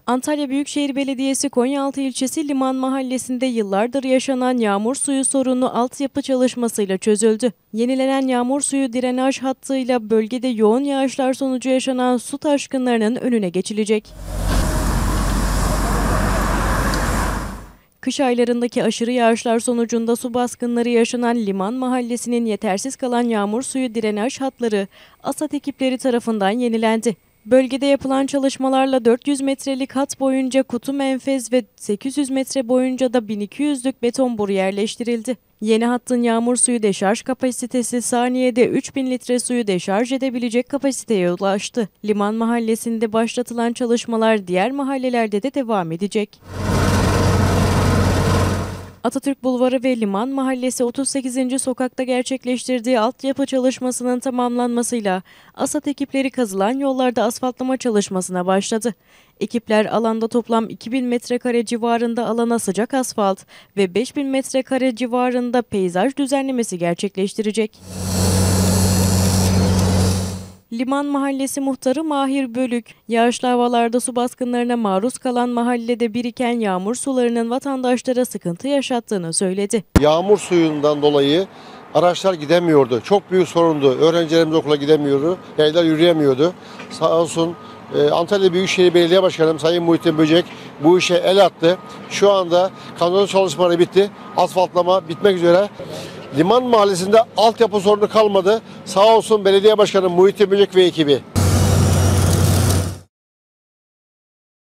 Antalya Büyükşehir Belediyesi Konyaaltı ilçesi Liman Mahallesi'nde yıllardır yaşanan yağmur suyu sorunu altyapı çalışmasıyla çözüldü. Yenilenen yağmur suyu drenaj hattıyla bölgede yoğun yağışlar sonucu yaşanan su taşkınlarının önüne geçilecek. Kış aylarındaki aşırı yağışlar sonucunda su baskınları yaşanan Liman Mahallesi'nin yetersiz kalan yağmur suyu drenaj hatları ASAD ekipleri tarafından yenilendi. Bölgede yapılan çalışmalarla 400 metrelik hat boyunca kutu menfez ve 800 metre boyunca da 1200'lük beton boru yerleştirildi. Yeni hattın yağmur suyu deşarj kapasitesi saniyede 3000 litre suyu deşarj edebilecek kapasiteye ulaştı. Liman Mahallesi'nde başlatılan çalışmalar diğer mahallelerde de devam edecek. Atatürk Bulvarı ve Liman Mahallesi 38. sokakta gerçekleştirdiği altyapı çalışmasının tamamlanmasıyla ASAD ekipleri kazılan yollarda asfaltlama çalışmasına başladı. Ekipler alanda toplam 2000 metrekare civarında alana sıcak asfalt ve 5000 metrekare civarında peyzaj düzenlemesi gerçekleştirecek. Liman Mahallesi Muhtarı Mahir Bölük, yağışlı havalarda su baskınlarına maruz kalan mahallede biriken yağmur sularının vatandaşlara sıkıntı yaşattığını söyledi. Yağmur suyundan dolayı araçlar gidemiyordu. Çok büyük sorundu. Öğrencilerimiz okula gidemiyordu. Yaylar yürüyemiyordu. Sağ olsun Antalya Büyükşehir Belediye Başkanım Sayın Muhittin Böcek bu işe el attı. Şu anda kanal çalışmaları bitti. Asfaltlama bitmek üzere. Liman Mahallesi'nde altyapı sorunu kalmadı. Sağ olsun Belediye Başkanı Muhittin Böcek ve ekibi.